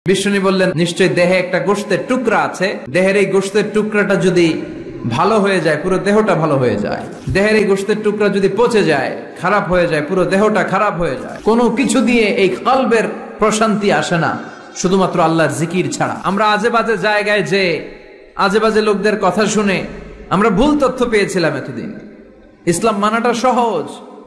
বিষ্ণু বললেন, নিশ্চয়ই দেহে একটা গোশতের টুকরা আছে, দেহের এই গোশতের টুকরাটা যদি ভালো হয়ে যায় পুরো দেহটা ভালো হয়ে যায়। দেহের এই গোশতের টুকরা যদি পচে যায়, খারাপ হয়ে যায়, পুরো দেহটা খারাপ হয়ে যায়। কোনো কিছু দিয়ে এই কলবের প্রশান্তি আসে না শুধুমাত্র আল্লাহর জিকির ছাড়া। আমরা আজে বাজে জায়গায় যে আজে বাজে লোকদের কথা শুনে আমরা ভুল তথ্য পেয়েছিলাম এতদিন। ইসলাম মানাটা সহজ।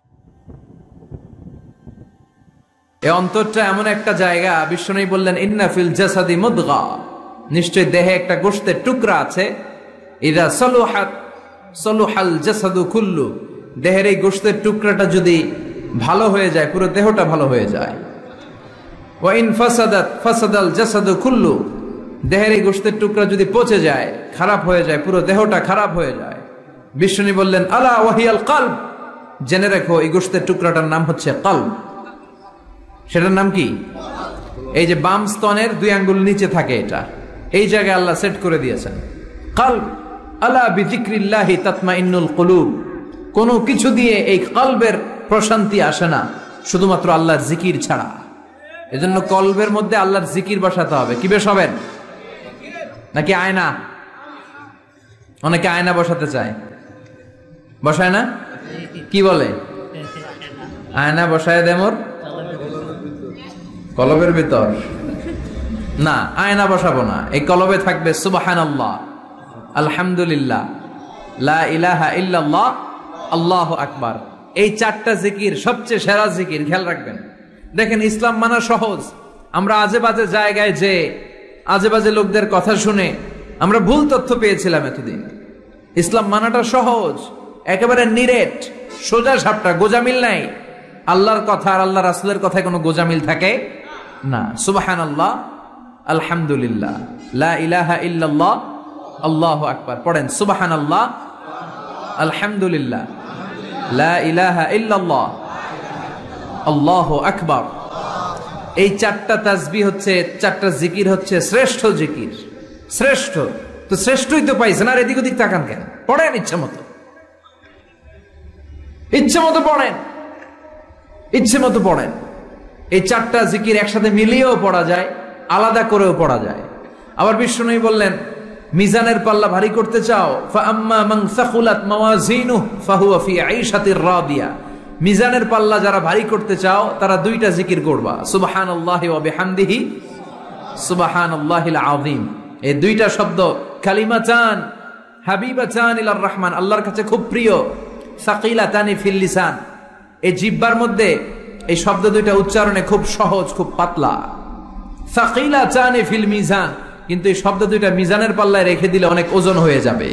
এই অন্তরটা এমন একটা জায়গা, বিষ্ণু বললেন ইন্না ফিল জাসাদি মুদগা, নিশ্চয় দেহে একটা গোশতের টুকরা আছে, ইদা সলুহাত সলুহাল জাসাদু কুল্লু, দেহের এই গোশতের টুকরাটা যদি ভালো হয়ে যায় পুরো দেহটা ভালো হয়ে যায়। ওয়া ইন ফাসাদাত ফাসাদাল জাসাদু কুল্লু, দেহের এই গোশতের টুকরা যদি পচে যায়, খারাপ হয়ে যায়, পুরো দেহটা খারাপ হয়ে যায়। বিষ্ণু বললেন আলা ওয়াহিয়াল কলব, জেনে রাখো এই গোশতের টুকরাটার নাম হচ্ছে কলব। সেটার নাম কি? এই যে বাম স্তনের 2 আঙ্গুল নিচে থাকে, এটা এই জায়গায় আল্লাহ সেট করে দিয়েছেন কলব। আলা বিযিকরিল্লাহি তাতমাইন্নুল কুলুব, কোনো কিছু দিয়ে এই কলবের প্রশান্তি আসে না শুধুমাত্র আল্লাহর জিকির ছাড়া। এজন্য কলবের মধ্যে আল্লাহর জিকির বসাতে হবে। কি বসাবেন? নাকি আয়না? অনেকে আয়না বসাতে চায়, বসায় না? কি বলে? আয়না বসায় দেমর কলবের ভিতর। না, আয়না বসাবো না। এই কলবে থাকবে সুবহানাল্লাহ, আলহামদুলিল্লাহ, লা ইলাহা ইল্লাল্লাহ, আল্লাহু আকবার। এই 4টা জিকির সবচেয়ে সেরা জিকির। খেয়াল রাখবেন। দেখেন, ইসলাম মানা সহজ। আমরা আজে বাজে জায়গায় যে আজে বাজে লোকদের কথা শুনে আমরা ভুল তথ্য পেয়েছিলাম এতদিন। ইসলাম মানাটা সহজ, একেবারে নিরেট, সোজা সাপটা, গোজামিল নাই। আল্লাহর কথা আর আল্লাহ রাসূলের কথায় কোনো গোজামিল থাকে না। সুবহানাল্লাহ, আলহামদুলিল্লাহ, লা ইলাহা ইল্লাল্লাহ, আল্লাহু আকবার। পড়েন সুবহানাল্লাহ, আলহামদুলিল্লাহ, লা ইলাহা ইল্লাল্লাহ, আল্লাহু আকবার। এই 4টা তাসবিহ হচ্ছে, 4টা জিকির হচ্ছে শ্রেষ্ঠ জিকির। শ্রেষ্ঠ তো শ্রেষ্ঠই তো পাইছেন, আর এদিক ওদিক তাকান কেন? পড়েন ইচ্ছা মতো, ইচ্ছে মতো পড়েন, ইচ্ছে মতো পড়েন। এই 4টা জিকির একসাথে মিলিয়েও পড়া যায়, আলাদা করেও পড়া যায়। আবার বিষ্ণু বললেন, মিজানের পাল্লা ভারী করতে চাও, ফাআম্মা মান সাকুলাত মাওয়াজিনুহু ফাহুয়া ফি আইশাতির রাদিয়া, মিজানের পাল্লা যারা ভারী করতে চাও তারা 2টা জিকির করবা, সুবহানাল্লাহি ওয়া বিহামদিহি, সুবহানাল্লাহিল আযীম। এই 2টা শব্দ কালিমাতান হাবিবাতান ইলার রহমান, আল্লাহর কাছে খুব প্রিয়। সাকিলাতানি ফিল লিসান, এই জিহ্বার মধ্যে এই শব্দ 2টা উচ্চারণে খুব সহজ, খুব পাতলা। সাকিলাতানি ফিল মিজান, কিন্তু এই শব্দ 2টা মিজানের পাল্লায় রেখে দিলে অনেক ওজন হয়ে যাবে।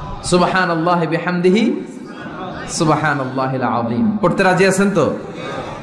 সুবহানাল্লাহি বিহামদিহি, সুবহানাল্লাহিল আযীম। পড়তে রাজি আছেন তো?